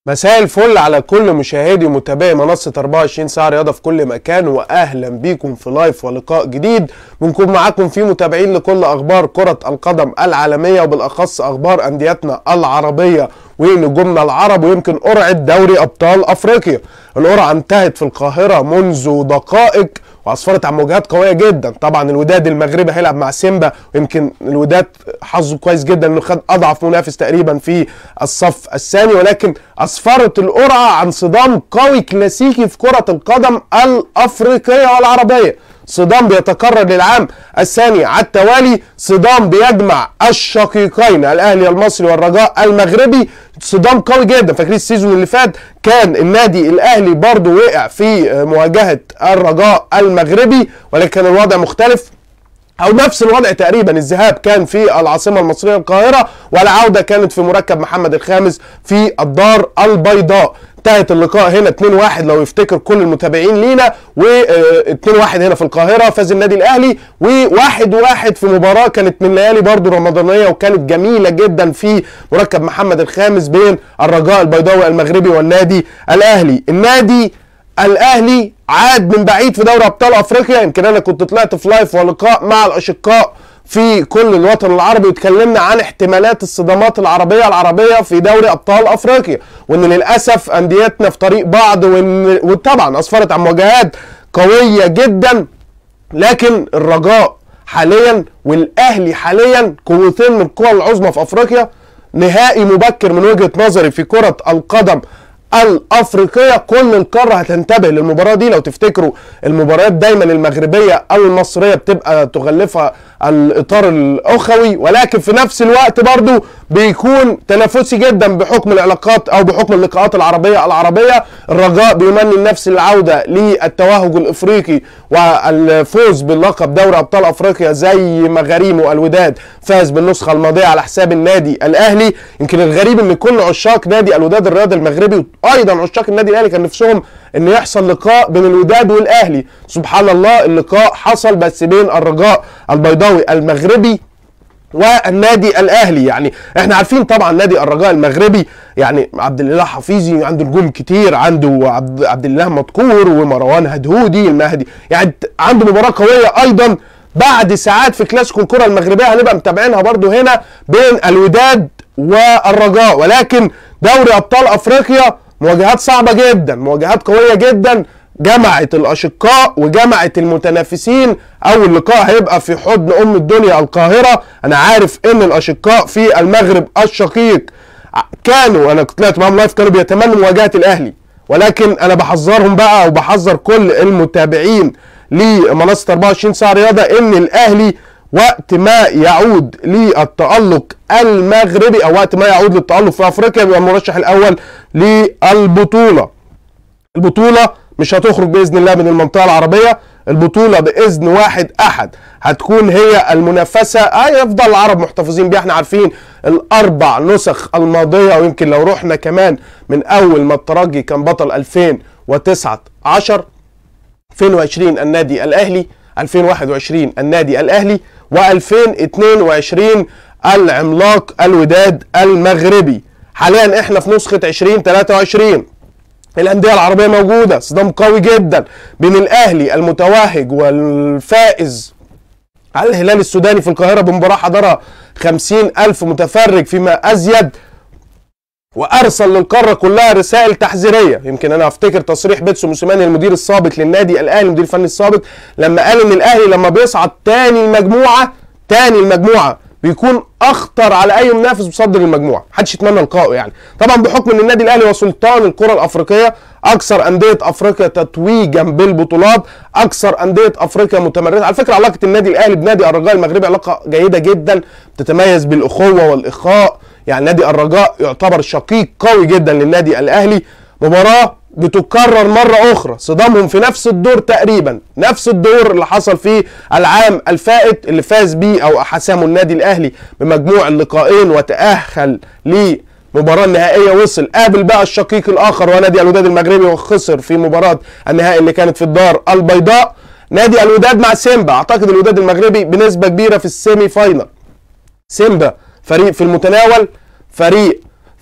مساء الفل على كل مشاهدي ومتابعي منصة 24 ساعة رياضة في كل مكان، وأهلا بيكم في لايف ولقاء جديد بنكون معاكم فيه متابعين لكل أخبار كرة القدم العالمية، وبالأخص أخبار أنديتنا العربية ونجومنا العرب، ويمكن قرعة دوري أبطال أفريقيا. القرعة انتهت في القاهرة منذ دقائق واسفرت عن مواجهات قويه جدا. طبعا الوداد المغربي هيلعب مع سيمبا، ويمكن الوداد حظه كويس جدا انه خد اضعف منافس تقريبا في الصف الثاني، ولكن اسفرت القرعه عن صدام قوي كلاسيكي في كره القدم الافريقيه والعربيه. صدام بيتكرر للعام الثاني على التوالي، صدام بيجمع الشقيقين الاهلي المصري والرجاء المغربي، صدام قوي جدا. فاكرين السيزون اللي فات كان النادي الاهلي برضو وقع في مواجهه الرجاء المغربي، ولكن الوضع مختلف او نفس الوضع تقريبا. الذهاب كان في العاصمه المصريه القاهره، والعوده كانت في مركب محمد الخامس في الدار البيضاء. انتهت اللقاء هنا 2-1 لو يفتكر كل المتابعين لينا، و2-1 هنا في القاهره فاز النادي الاهلي، و1-1 في مباراه كانت من ليالي برضو رمضانيه وكانت جميله جدا في مركب محمد الخامس بين الرجاء البيضاوي المغربي والنادي الاهلي. النادي الاهلي عاد من بعيد في دوري ابطال افريقيا. يمكن انا كنت طلعت في لايف ولقاء مع الاشقاء في كل الوطن العربي واتكلمنا عن احتمالات الصدامات العربيه في دوري ابطال افريقيا، وان للاسف انديتنا في طريق بعض، وطبعا اسفرت عن مواجهات قويه جدا. لكن الرجاء حاليا والاهلي حاليا قوتين من القوى العظمى في افريقيا. نهائي مبكر من وجهه نظري في كره القدم الافريقيه. كل القاره هتنتبه للمباراه دي. لو تفتكروا المباريات دايما المغربيه او المصريه بتبقى تغلفها الاطار الاخوي، ولكن في نفس الوقت برضو بيكون تنافسي جدا بحكم العلاقات او بحكم اللقاءات العربيه. الرجاء بيمني نفس العوده للتوهج الافريقي والفوز باللقب دوري ابطال افريقيا زي ما غريمه الوداد فاز بالنسخه الماضيه على حساب النادي الاهلي. يمكن الغريب ان كل عشاق نادي الوداد الرياضي المغربي وايضا عشاق النادي الاهلي كان نفسهم ان يحصل لقاء بين الوداد والاهلي. سبحان الله اللقاء حصل بس بين الرجاء البيضاوي المغربي والنادي الاهلي. يعني احنا عارفين طبعا نادي الرجاء المغربي يعني عبد الاله حفيظي عنده نجوم كتير، عنده عبد الاله مدكور ومروان هدهودي المهدي، يعني عنده مباراه قويه. ايضا بعد ساعات في كلاسيكو الكره المغربيه هنبقى متابعينها برضو هنا بين الوداد والرجاء. ولكن دوري ابطال افريقيا مواجهات صعبه جدا، مواجهات قويه جدا، جمعت الاشقاء وجمعت المتنافسين. اول لقاء هيبقى في حضن ام الدنيا القاهره. انا عارف ان الاشقاء في المغرب الشقيق كانوا، انا طلعت معاهم لايف، كانوا بيتمنوا مواجهه الاهلي، ولكن انا بحذرهم بقى وبحذر كل المتابعين لمنصه 24 ساعه رياضه ان الاهلي وقت ما يعود للتألق المغربي او وقت ما يعود للتألق في افريقيا يبقى المرشح الاول للبطوله. البطوله مش هتخرج باذن الله من المنطقه العربيه، البطوله باذن واحد احد هتكون هي المنافسه. هيفضل العرب محتفظين بيها. احنا عارفين الاربع نسخ الماضيه، ويمكن لو رحنا كمان من اول ما الترجي كان بطل 2019، 2020 النادي الاهلي، 2021 النادي الاهلي، و2022 العملاق الوداد المغربي. حاليا احنا في نسخه 2023. الانديه العربيه موجوده، صدام قوي جدا بين الاهلي المتوهج والفائز على الهلال السوداني في القاهره بمباراه حضرها 50,000 متفرج فيما ازيد، وارسل للقاره كلها رسائل تحذيريه. يمكن انا افتكر تصريح بيتسو موسيماني المدير السابق للنادي الاهلي، المدير الفني السابق، لما قال ان الاهلي لما بيصعد تاني المجموعه بيكون اخطر على اي منافس بصدر المجموعه، محدش يتمنى لقائه. يعني طبعا بحكم ان النادي الاهلي هو سلطان الكره الافريقيه، اكثر انديه افريقيا تتويجا بالبطولات، اكثر انديه افريقيا متمرسه. على فكره علاقه النادي الاهلي بنادي الرجاء المغربي علاقه جيده جدا تتميز بالاخوه والاخاء. يعني نادي الرجاء يعتبر شقيق قوي جدا للنادي الاهلي. مباراه بتكرر مرة أخرى، صدامهم في نفس الدور تقريبا، نفس الدور اللي حصل فيه العام الفائت اللي فاز بيه أو حسمه النادي الأهلي بمجموع اللقاءين وتأهل لمباراة النهائية. وصل قابل بقى الشقيق الآخر ونادي الوداد المغربي وخسر في مباراة النهائي اللي كانت في الدار البيضاء. نادي الوداد مع سيمبا، أعتقد الوداد المغربي بنسبة كبيرة في السيمي فاينل. سيمبا فريق في المتناول، فريق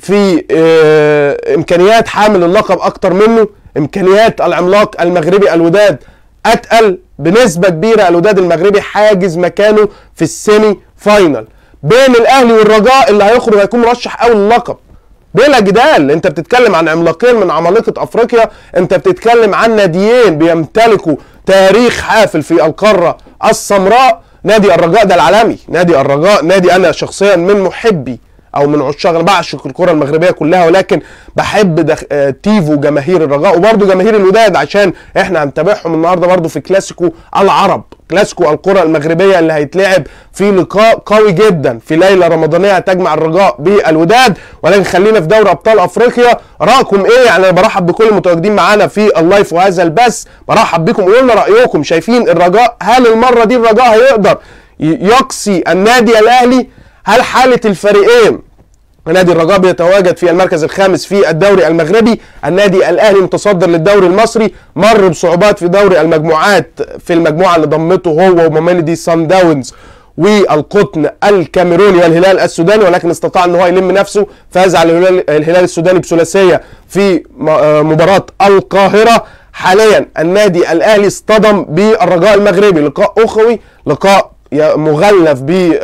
في امكانيات حامل اللقب اكتر منه، امكانيات العملاق المغربي الوداد اتقل بنسبه كبيره. الوداد المغربي حاجز مكانه في السيمي فاينل. بين الاهلي والرجاء اللي هيخرج هيكون مرشح قوي للقب بلا جدال. انت بتتكلم عن عملاقين من عمالقه افريقيا، انت بتتكلم عن ناديين بيمتلكوا تاريخ حافل في القاره السمراء. نادي الرجاء ده العالمي، نادي الرجاء نادي انا شخصيا من محبي او من عشاق، انا بعشق الكره المغربيه كلها، ولكن بحب تيفو جماهير الرجاء وبرده جماهير الوداد، عشان احنا هنتابعهم النهارده برده في كلاسيكو العرب، كلاسيكو الكره المغربيه اللي هيتلعب في لقاء قوي جدا في ليله رمضانيه تجمع الرجاء بالوداد. ولكن خلينا في دوري ابطال افريقيا، رايكم ايه؟ يعني انا برحب بكل المتواجدين معانا في اللايف وهذا البث، برحب بكم. قولوا لنا رايكم، شايفين الرجاء هل المره دي الرجاء هيقدر يقصي النادي الاهلي؟ هل حالة الفريقين، نادي الرجاء بيتواجد في المركز الخامس في الدوري المغربي، النادي الاهلي متصدر للدوري المصري، مر بصعوبات في دوري المجموعات في المجموعه اللي ضمته هو وماميلودي سان داونز والقطن الكاميروني والهلال السوداني، ولكن استطاع ان هو يلم نفسه، فاز على الهلال السوداني بثلاثيه في مباراه القاهره. حاليا النادي الاهلي اصطدم بالرجاء المغربي، لقاء اخوي، لقاء مغلف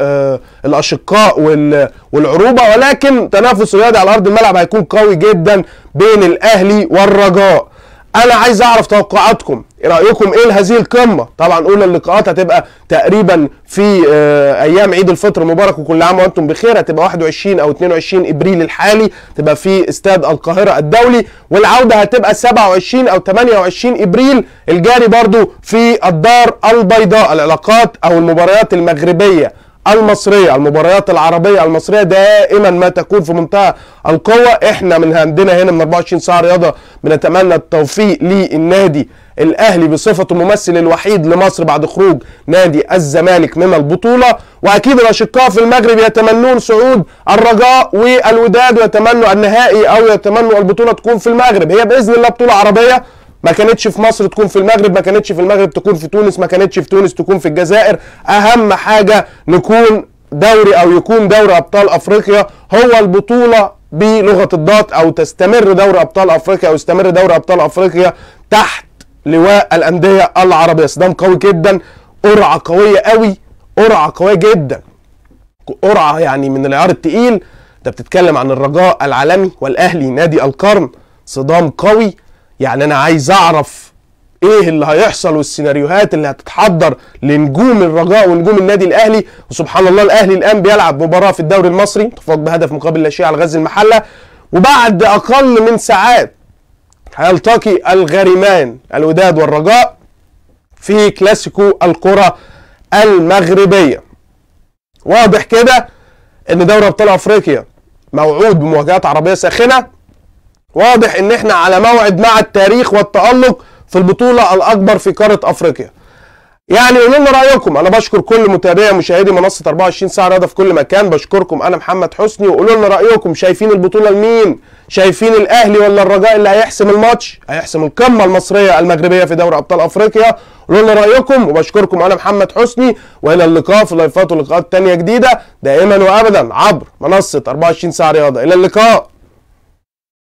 بالاشقاء والعروبه، ولكن تنافس رياضي على ارض الملعب هيكون قوي جدا بين الاهلي والرجاء. انا عايز اعرف توقعاتكم، رايكم ايه لهذه القمه؟ طبعا اولى اللقاءات هتبقى تقريبا في ايام عيد الفطر المبارك وكل عام وانتم بخير، هتبقى 21 او 22 ابريل الحالي، تبقى في استاد القاهره الدولي، والعوده هتبقى 27 او 28 ابريل الجاري برضو في الدار البيضاء. العلاقات او المباريات المغربيه المصريه، المباريات العربيه المصريه دائما ما تكون في منتهى القوه. احنا من عندنا هنا من 24 ساعه رياضه بنتمنى التوفيق للنادي الاهلي بصفته الممثل الوحيد لمصر بعد خروج نادي الزمالك من البطوله، واكيد الاشقاء في المغرب يتمنون صعود الرجاء والوداد ويتمنوا النهائي او يتمنوا البطوله تكون في المغرب. هي باذن الله بطوله عربيه، ما كانتش في مصر تكون في المغرب، ما كانتش في المغرب تكون في تونس، ما كانتش في تونس تكون في الجزائر. اهم حاجه نكون دوري او يكون دوري ابطال افريقيا هو البطوله بلغه الضغط، او تستمر دوري ابطال افريقيا او يستمر دوري ابطال افريقيا تحت لواء الانديه العربيه. صدام قوي جدا، قرعه قويه قوي، قرعه قويه جدا، قرعه يعني من العيار الثقيل. انت بتتكلم عن الرجاء العالمي والاهلي نادي القرن، صدام قوي. يعني انا عايز اعرف ايه اللي هيحصل والسيناريوهات اللي هتتحضر لنجوم الرجاء ونجوم النادي الاهلي. وسبحان الله الاهلي الان بيلعب مباراه في الدوري المصري، تفوق بهدف مقابل لا شيء على غزل المحله، وبعد اقل من ساعات هيلتقي الغريمان الوداد والرجاء في كلاسيكو الكره المغربيه. واضح كده ان دوري ابطال افريقيا موعود بمواجهات عربيه ساخنه، واضح ان احنا على موعد مع التاريخ والتألق في البطولة الاكبر في قارة افريقيا. يعني قولوا لنا رايكم. انا بشكر كل متابعي مشاهدي منصة 24 ساعة رياضة في كل مكان، بشكركم انا محمد حسني. وقولوا لنا رايكم، شايفين البطولة لمين؟ شايفين الاهلي ولا الرجاء اللي هيحسم الماتش، هيحسم القمة المصرية المغربية في دوري ابطال افريقيا؟ قولوا لنا رايكم، وبشكركم انا محمد حسني، والى اللقاء في لايفات ولقاءات تانية جديدة دائما وابدا عبر منصة 24 ساعة رياضة. الى اللقاء.